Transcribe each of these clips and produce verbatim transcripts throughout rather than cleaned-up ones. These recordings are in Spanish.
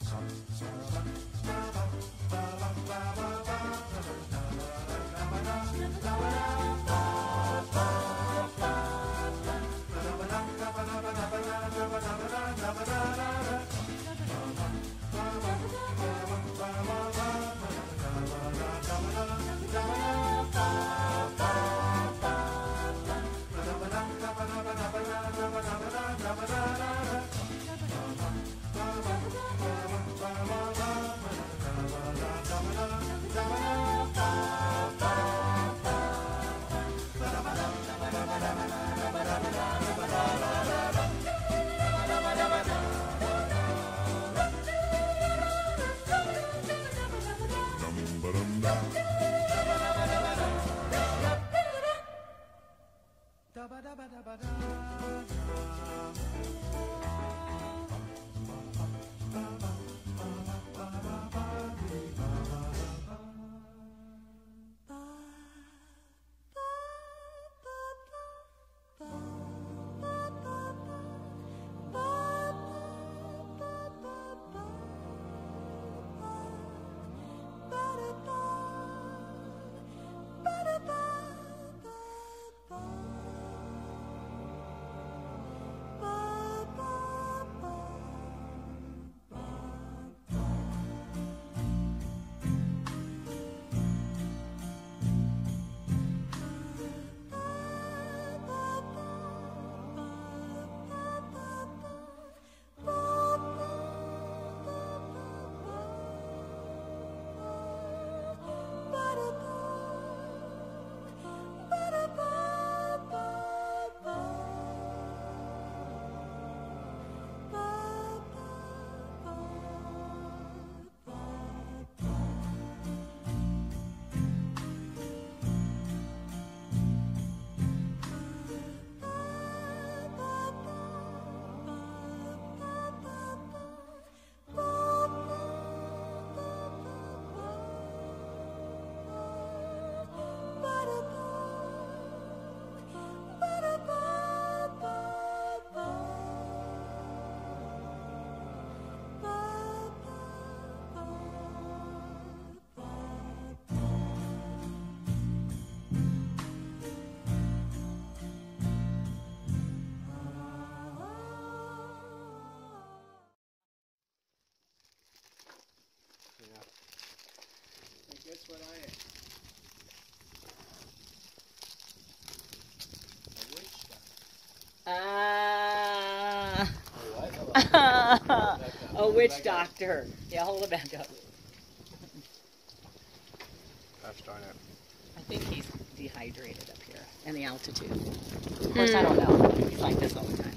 Guess what I ate? A witch doctor. Ah. Uh, a witch doctor. Yeah, hold it back up. Gosh darn it. I think he's dehydrated up here and the altitude. Of course, mm. I don't know. He's like this all the time.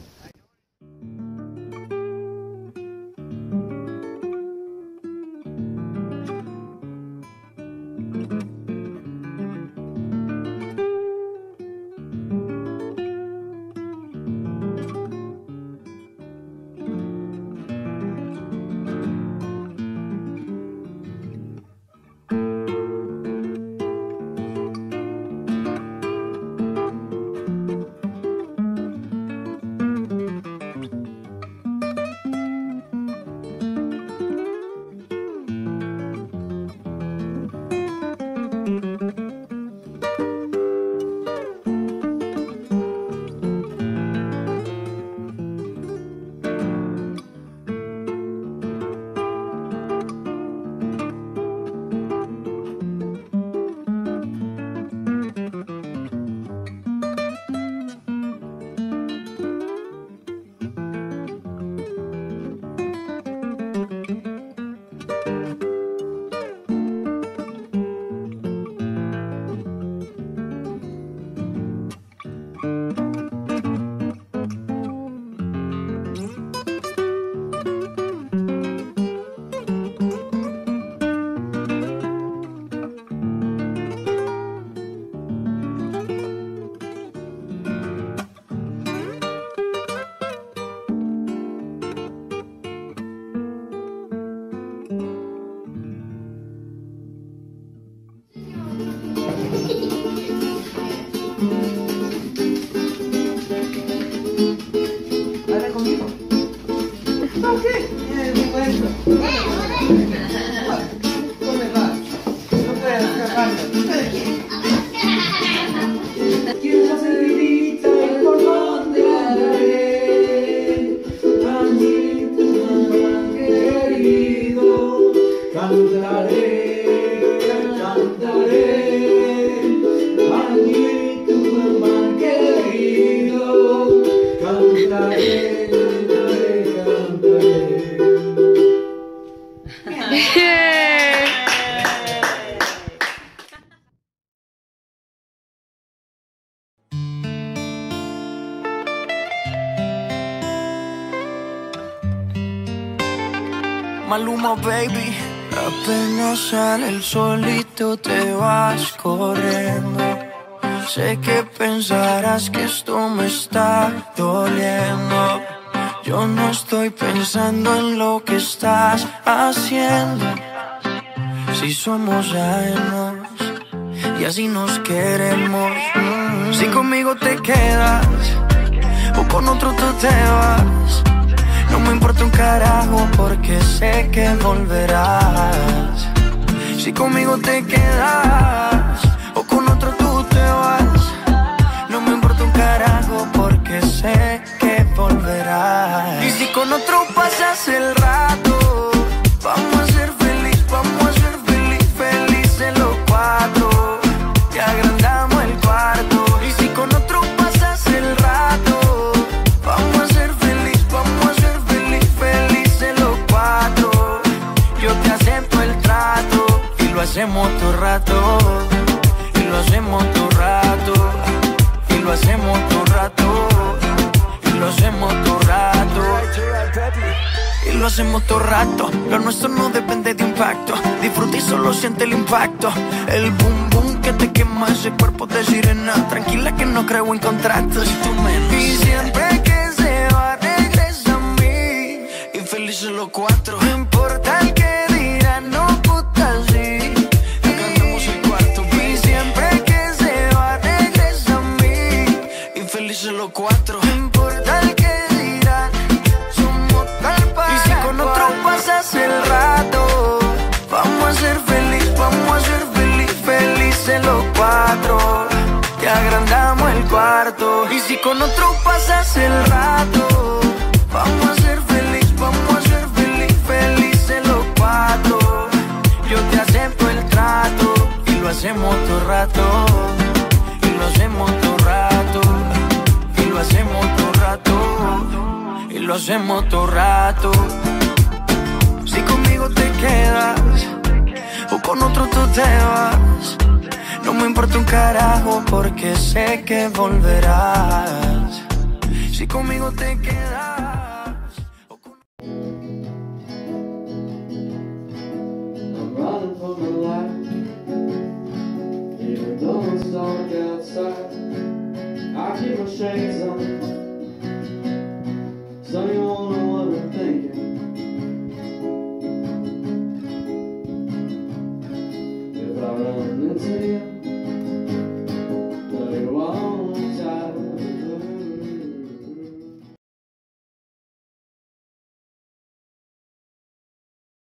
Okay, yeah, we went. cantaré, cantaré, angelito mal querido, cantaré, cantaré, cantaré. Maluma, baby. Apenas sale el solito te vas corriendo. Sé que pensarás que esto me está doliendo. Yo no estoy pensando en lo que estás haciendo. Si somos ajenos y así nos queremos. Si conmigo te quedas o con otro tú te vas, no me importa un carajo porque sé que volverás. Si conmigo te quedas o con otro tú te vas, no me importa un carajo porque sé que volverás. Y si con otro pasas el rato, vamos a ser feliz, vamos a ser feliz, felices los cuatro. Y agrandamos el cuarto. Y si con otro pasas el rato, vamos a ser feliz, vamos a ser feliz, felices los cuatro. Yo te acepto el trato y lo hacemos todo rato. Y lo hacemos todo rato. Y lo hacemos todo rato. Y lo hacemos todo rato. Y lo hacemos todo rato. Lo nuestro no depende de impacto. Disfruta y solo siente el impacto. El boom boom que te quema ese cuerpo de sirena. Tranquila que no creo en contratos. Y tú menos. Y siempre que se va regresa a mí. Y felices los cuatro. No importa el que dirán, no puta sí. Agrandamos el cuarto. Y siempre que se va regresa a mí. Y felices los cuatro. No importa el que dirán, somos tal para. Y si con otro pasas el rato, vamos a ser feliz, vamos a ser feliz, felices los cuatro. Te agrandamos el cuarto. Y si con otro pasas el rato, vamos a ser feliz, vamos a ser feliz, felices los cuatro. Yo te acepto el trato y lo hacemos todo rato. Y lo hacemos todo rato. Y lo hacemos todo rato. Y lo hacemos todo rato. Si conmigo te quedas o con otro tú te vas, no me importa un carajo porque sé que volverás. Si conmigo te quedas o con... I'm running for my life, even though it's dark outside. I keep my shades on, so you won't know what I'm thinking. If I run into you,